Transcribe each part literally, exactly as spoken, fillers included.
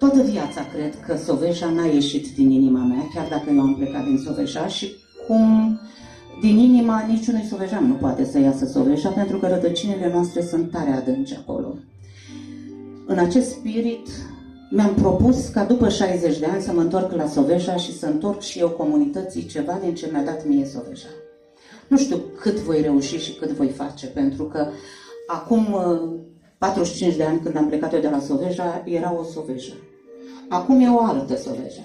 Toată viața cred că Soveja n-a ieșit din inima mea, chiar dacă eu am plecat din Soveja, și cum din inima niciunui sovejean nu poate să iasă Soveja, pentru că rădăcinile noastre sunt tare adânci acolo. În acest spirit mi-am propus ca după șaizeci de ani să mă întorc la Soveja și să întorc și eu comunității ceva din ce mi-a dat mie Soveja. Nu știu cât voi reuși și cât voi face, pentru că acum patruzeci și cinci de ani, când am plecat eu de la Soveja, era o Soveja. Acum e o altă Soveja.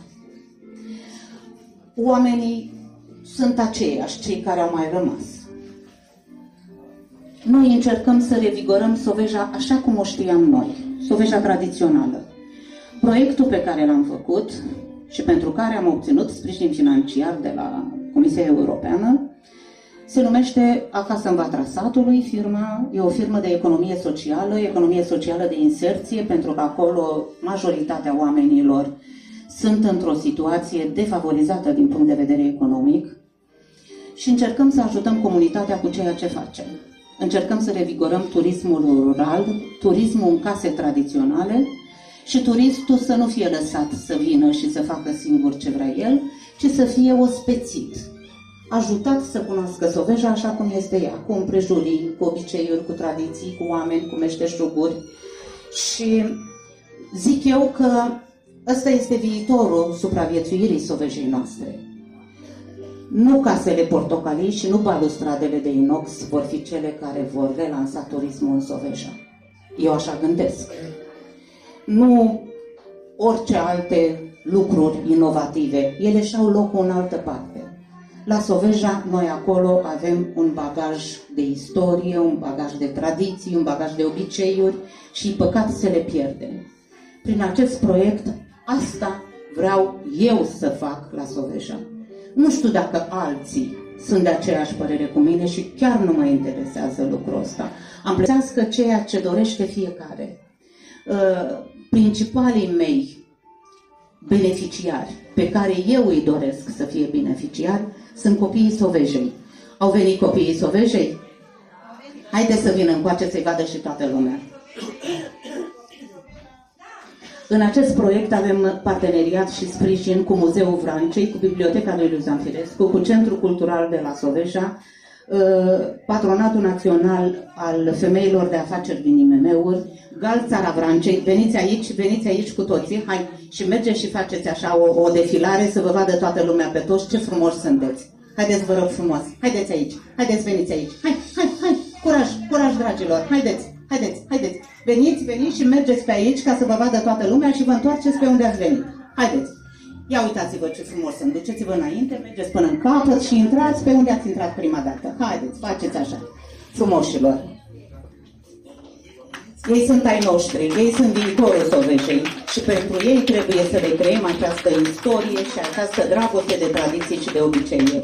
Oamenii sunt aceiași, cei care au mai rămas. Noi încercăm să revigorăm Soveja așa cum o știam noi, Soveja tradițională. Proiectul pe care l-am făcut și pentru care am obținut sprijin financiar de la Comisia Europeană se numește Acasă în Vatra Satului. Firma e o firmă de economie socială, economie socială de inserție, pentru că acolo majoritatea oamenilor sunt într-o situație defavorizată din punct de vedere economic și încercăm să ajutăm comunitatea cu ceea ce facem. Încercăm să revigorăm turismul rural, turismul în case tradiționale și turistul să nu fie lăsat să vină și să facă singur ce vrea el, ci să fie ospețit, ajutat să cunoască Soveja așa cum este ea, cu împrejurii, cu obiceiuri, cu tradiții, cu oameni, cu meșteșuguri. Și zic eu că ăsta este viitorul supraviețuirii Sovejei noastre. Nu casele portocalii și nu balustradele de inox vor fi cele care vor relansa turismul în Soveja. Eu așa gândesc. Nu orice alte lucruri inovative. Ele și-au locul în altă parte. La Soveja, noi acolo avem un bagaj de istorie, un bagaj de tradiții, un bagaj de obiceiuri și păcat să le pierdem. Prin acest proiect, asta vreau eu să fac la Soveja. Nu știu dacă alții sunt de aceeași părere cu mine și chiar nu mă interesează lucrul ăsta. Am plătească ceea ce dorește fiecare. Principalii mei beneficiari, pe care eu îi doresc să fie beneficiari, sunt copiii Sovejei. Au venit copiii Sovejei? Haideți să vină încoace să-i vadă și toată lumea. În acest proiect avem parteneriat și sprijin cu Muzeul Vrancei, cu Biblioteca lui Luzan Firescu, cu Centrul Cultural de la Soveja, Patronatul Național al Femeilor de Afaceri din I M M-uri, Galțara Vrancei. Veniți aici, veniți aici cu toții, hai, și mergeți și faceți așa o, o defilare să vă vadă toată lumea pe toți ce frumoși sunteți. Haideți, vă rog frumos, haideți aici, haideți, veniți aici, hai, hai, hai, curaj, curaj, dragilor, haideți, haideți, haideți, veniți, veniți și mergeți pe aici ca să vă vadă toată lumea și vă întoarceți pe unde ați venit. Haideți, ia uitați-vă ce frumos sunt, duceți-vă înainte, mergeți până în capăt și intrați pe unde ați intrat prima dată. Haideți, faceți așa, frumoșilor. Ei sunt ai noștri, ei sunt viitorul Sovejei și pentru ei trebuie să le creăm această istorie și această dragoste de tradiții și de obiceiuri.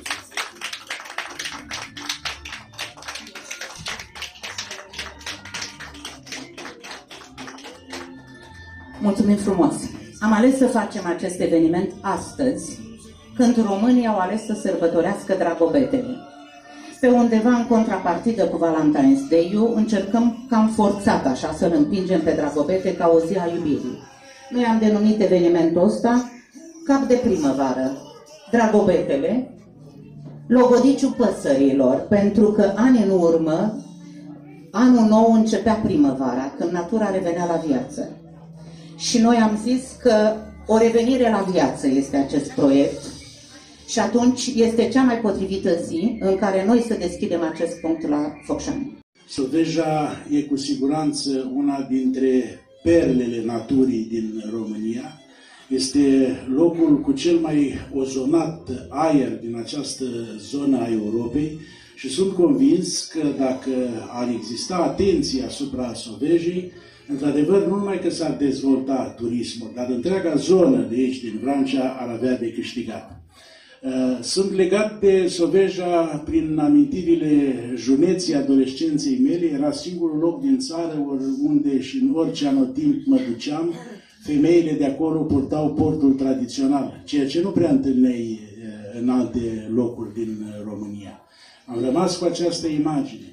Mulțumim frumos! Am ales să facem acest eveniment astăzi, când românii au ales să sărbătorească Dragobetele. Pe undeva în contrapartidă cu Valentine's Day-ul, încercăm cam forțat așa să-l împingem pe Dragobete ca o zi a iubirii. Noi am denumit evenimentul ăsta Cap de Primăvară, Dragobetele, logodiciul păsărilor, pentru că ani în urmă, anul nou începea primăvara, când natura revenea la viață. Și noi am zis că o revenire la viață este acest proiect și atunci este cea mai potrivită zi în care noi să deschidem acest punct la Focșani. Soveja e cu siguranță una dintre perlele naturii din România. Este locul cu cel mai ozonat aer din această zonă a Europei și sunt convins că dacă ar exista atenție asupra Sovejei, într-adevăr, nu numai că s-ar dezvolta turismul, dar întreaga zonă de aici, din Vrancea, ar avea de câștigat. Sunt legat de Soveja prin amintirile juneții adolescenței mele. Era singurul loc din țară unde și în orice anotimp mă duceam, femeile de acolo purtau portul tradițional, ceea ce nu prea întâlneai în alte locuri din România. Am rămas cu această imagine.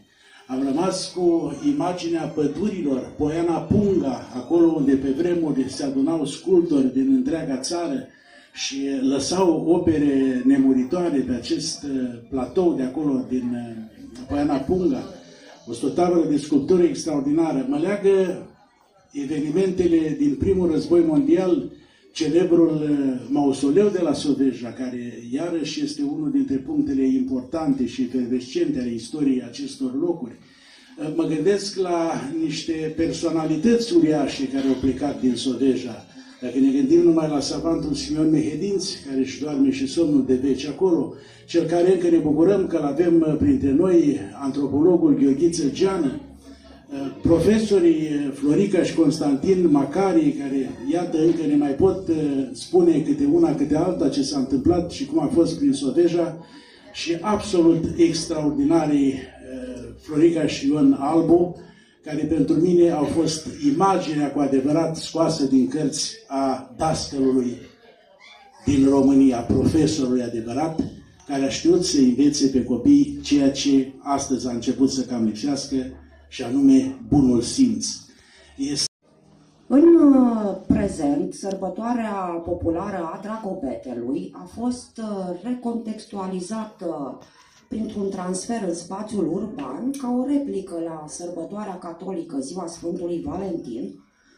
Am rămas cu imaginea pădurilor, Poiana Punga, acolo unde pe vremuri se adunau sculptori din întreaga țară și lăsau opere nemuritoare pe acest platou de acolo din Poiana Punga. O tabără de sculptură extraordinară. Mă leagă evenimentele din primul război mondial, celebrul mausoleu de la Soveja, care iarăși este unul dintre punctele importante și efervescente ale istoriei acestor locuri. Mă gândesc la niște personalități uriașe care au plecat din Soveja. Dacă ne gândim numai la savantul Simeon Mehedinți, care își doarme și somnul de veci acolo, cel care încă ne bucurăm că l-avem printre noi, antropologul Gheorghiță Geană, profesorii Florica și Constantin Macari, care, iată, încă ne mai pot spune câte una, câte alta ce s-a întâmplat și cum a fost prin Soveja, și absolut extraordinarii Florica și Ion Albu, care pentru mine au fost imaginea cu adevărat scoasă din cărți a dascălului din România, profesorului adevărat, care a știut să învețe pe copii ceea ce astăzi a început să cam lipsească, și anume bunul simț. Este... În prezent, sărbătoarea populară a Dragobetelui a fost recontextualizată printr-un transfer în spațiul urban ca o replică la sărbătoarea catolică Ziua Sfântului Valentin,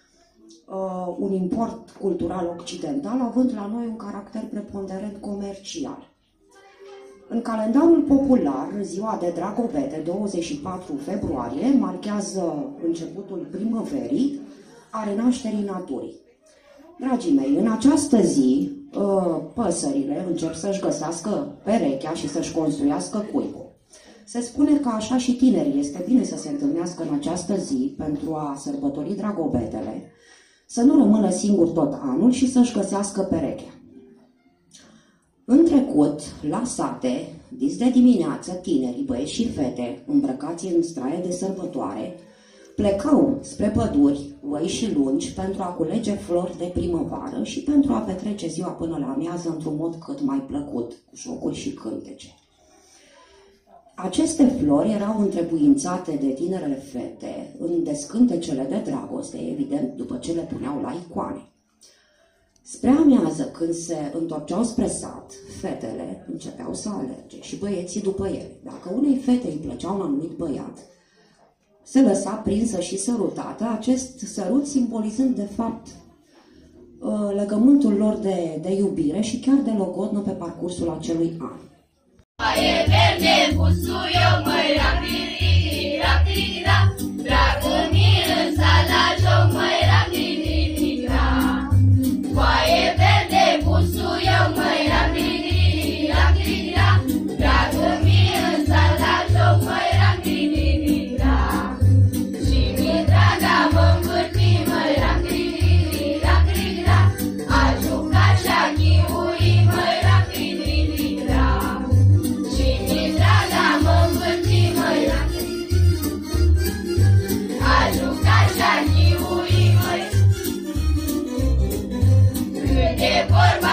un import cultural occidental, având la noi un caracter preponderent comercial. În calendarul popular, ziua de Dragobete, douăzeci și patru februarie, marchează începutul primăverii, a renașterii naturii. Dragii mei, în această zi, păsările încep să-și găsească perechea și să-și construiască cuibul. Se spune că așa și tinerii este bine să se întâlnească în această zi pentru a sărbători Dragobetele, să nu rămână singuri tot anul și să-și găsească perechea. În trecut, la sate, dis de dimineață, tinerii, băieți și fete, îmbrăcați în straie de sărbătoare, plecau spre păduri, văi și lungi, pentru a culege flori de primăvară și pentru a petrece ziua până la amiază într-un mod cât mai plăcut, cu jocuri și cântece. Aceste flori erau întrebuințate de tinerele fete în descântecele de dragoste, evident, după ce le puneau la icoane. Spre amiază, când se întorceau spre sat, fetele începeau să alerge și băieții după ele. Dacă unei fete îi plăcea un anumit băiat, se lăsa prinsă și sărutată, acest sărut simbolizând de fapt legământul lor de, de iubire și chiar de logodnă pe parcursul acelui an. E verde busuio, măi, rapiri, rapiri, rap, dragă mi în salajo, măi, rapiri, rap. Foaie verde busuio, măi, rapiri, rapiri, rap, dragă mi în salajo, măi, rapiri, rap. Și mi draga mă învârti, măi, rapiri, rapiri, rap, a jucat și-a chiui, măi, rapiri, rap. Por